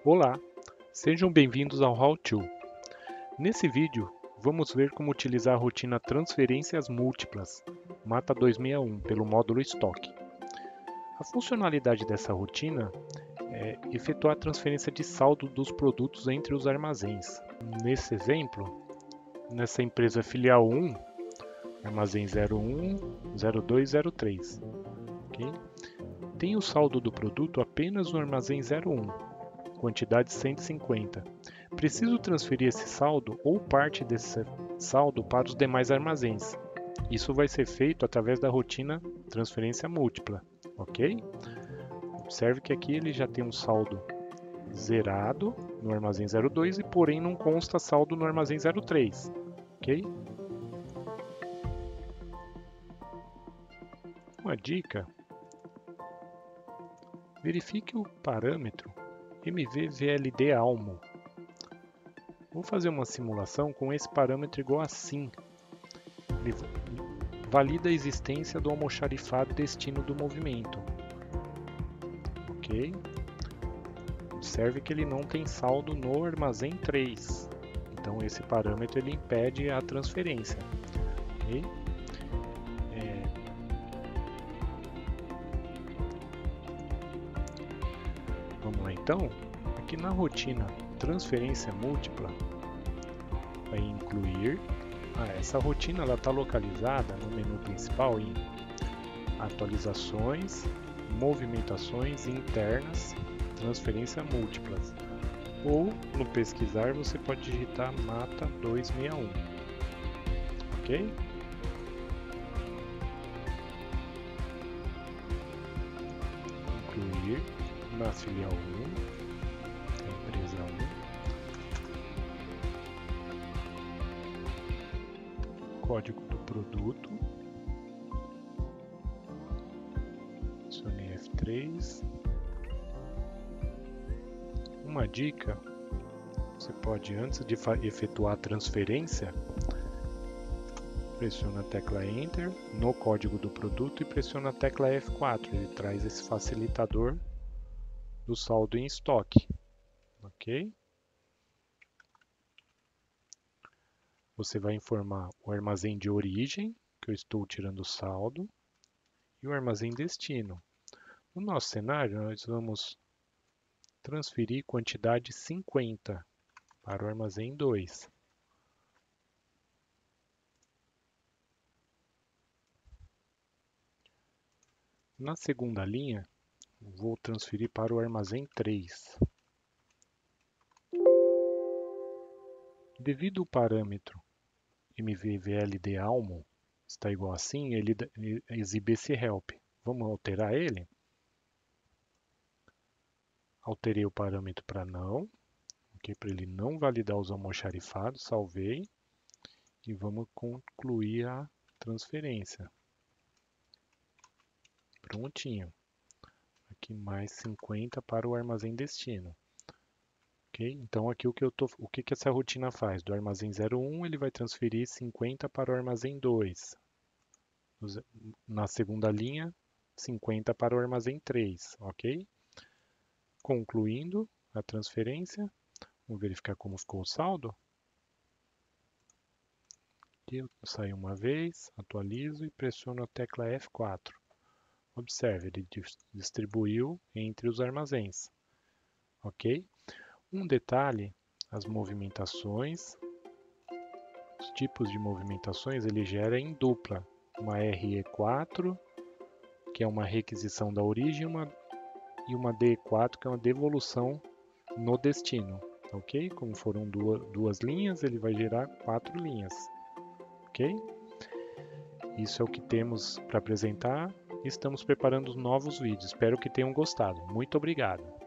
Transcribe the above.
Olá, sejam bem-vindos ao How To. Nesse vídeo, vamos ver como utilizar a rotina Transferências Múltiplas, Mata 261, pelo módulo Estoque. A funcionalidade dessa rotina é efetuar a transferência de saldo dos produtos entre os armazéns. Nesse exemplo, nessa empresa filial 1, armazém 01, 02, 03. Okay? Tem o saldo do produto apenas no armazém 01. Quantidade 150. Preciso transferir esse saldo ou parte desse saldo para os demais armazéns. Isso vai ser feito através da rotina transferência múltipla, ok? Observe que aqui ele já tem um saldo zerado no armazém 02 e porém não consta saldo no armazém 03, ok? Uma dica: verifique o parâmetro MVVLD Almo. Vou fazer uma simulação com esse parâmetro igual a sim. Ele valida a existência do almoxarifado destino do movimento. Ok? Observe que ele não tem saldo no armazém 3. Então esse parâmetro ele impede a transferência. Ok? Vamos lá então. Aqui na rotina transferência múltipla, vai incluir. Essa rotina está localizada no menu principal em atualizações, movimentações internas, transferência múltiplas. Ou no pesquisar você pode digitar Mata 261. Ok? Incluir na filial 1, empresa 1, código do produto, selecione F3. Uma dica: você pode, antes de efetuar a transferência, pressiona a tecla Enter no código do produto e pressiona a tecla F4. Ele traz esse facilitador do saldo em estoque. Ok? Você vai informar o armazém de origem, que eu estou tirando o saldo, e o armazém destino. No nosso cenário, nós vamos transferir quantidade 50 para o armazém 2. Na segunda linha, vou transferir para o armazém 3. Devido ao parâmetro MVVLD Almo está igual a sim, ele exibe esse help. Vamos alterar ele? Alterei o parâmetro para não, okay, para ele não validar os almoxarifados, salvei e vamos concluir a transferência. Prontinho. Aqui mais 50 para o armazém destino. Okay? Então aqui o que essa rotina faz? Do armazém 01 ele vai transferir 50 para o armazém 2. Na segunda linha, 50 para o armazém 3. Ok? Concluindo a transferência, vamos verificar como ficou o saldo. Aqui eu saio uma vez, atualizo e pressiono a tecla F4. Observe, ele distribuiu entre os armazéns. Ok? Um detalhe: as movimentações, os tipos de movimentações ele gera em dupla. Uma RE4, que é uma requisição da origem, e uma DE4, que é uma devolução no destino. Ok? Como foram duas linhas, ele vai gerar 4 linhas. Ok? Isso é o que temos para apresentar. Estamos preparando novos vídeos. Espero que tenham gostado. Muito obrigado.